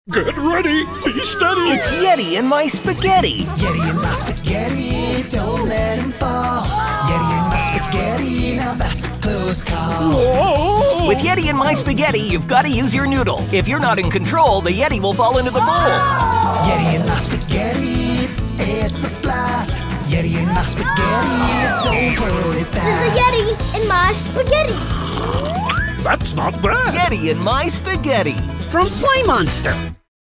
Get ready! Be steady! It's Yeti and my spaghetti! Yeti and my spaghetti, don't let him fall. Yeti and my spaghetti, now that's a close call. Whoa! With Yeti and my spaghetti, you've got to use your noodle. If you're not in control, the Yeti will fall into the bowl. Yeti and my spaghetti, it's a blast. Yeti and my spaghetti, don't pull it fast. There's a Yeti in my spaghetti. That's not bad! Yeti and my spaghetti! From Play Monster.